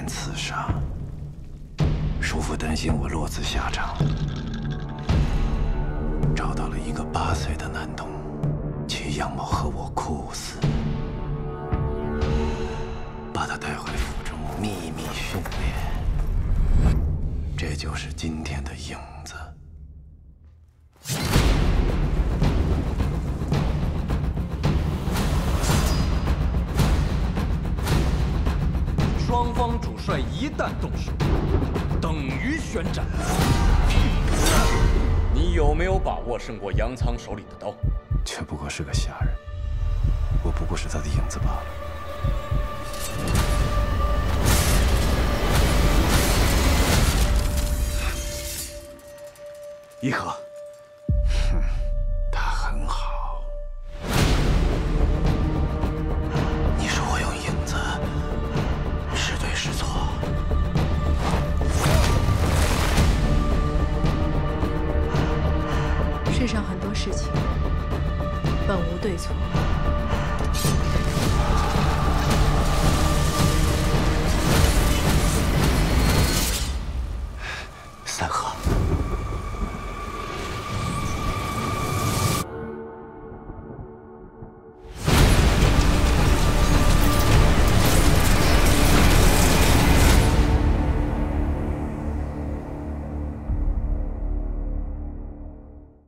刺杀。叔父担心我落子下场，找到了一个8岁的男童，去杨某和我哭死，把他带回府中秘密训练。这就是今天的影子。 双方主帅一旦动手，等于宣战。你有没有把握胜过杨仓手里的刀？ 却不过是个下人，我不过是他的影子罢了。 伊可， 哼，他很好。你说我用影子？ 是对是错？ 世上很多事情本无对错，